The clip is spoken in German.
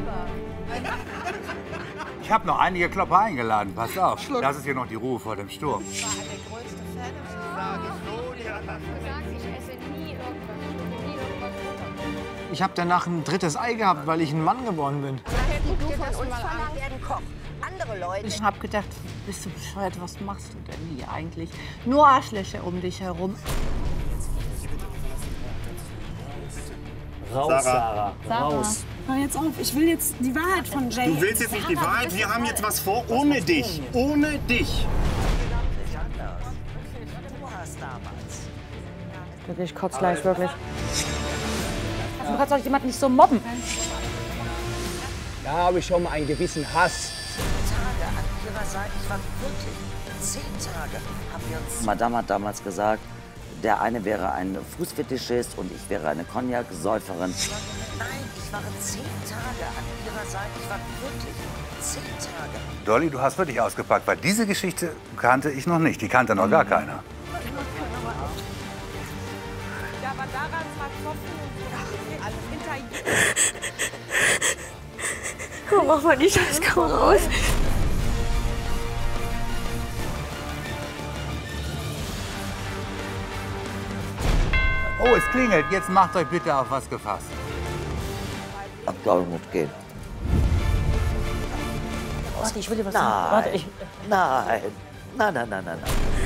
Ich habe noch einige Klopper eingeladen, pass auf. Das ist hier noch die Ruhe vor dem Sturm. Ich war der größte Fan im Ich esse nie irgendwas runter. Ich habe danach ein drittes Ei gehabt, weil ich ein Mann geworden bin. Du von uns verlangt werden Koch. Andere Leute. Ich habe gedacht, bist du bescheuert, was machst du denn hier eigentlich? Nur Arschlöcher um dich herum. Raus, Sarah. Raus. Hör jetzt auf, ich will jetzt die Wahrheit von Jay. Du willst jetzt nicht die Wahrheit, wir haben jetzt was vor, ohne dich. Ohne dich. Wirklich, ich kotze gleich, wirklich. Du kannst doch jemand nicht so mobben. Da habe ich schon mal einen gewissen Hass. 10 Tage an ihrer Seite. Ich war wirklich 10 Tage. Haben wir uns. Madame hat damals gesagt, der eine wäre ein Fußfetischist und ich wäre eine Cognac-Säuferin. Nein, ich war 10 Tage an ihrer Seite. Ich war wirklich 10 Tage. Dolly, du hast wirklich ausgepackt, weil diese Geschichte kannte ich noch nicht. Die kannte noch gar keiner. Ja, aber daran war Tropfen und alles hinter. Komm, mach mal die Scheißkamera raus. Oh, es klingelt. Jetzt macht euch bitte auf was gefasst. Abgabe muss gehen. Warte, ich will dir was Nein. sagen. Warte, ich... Nein. Nein, nein, nein, nein, nein.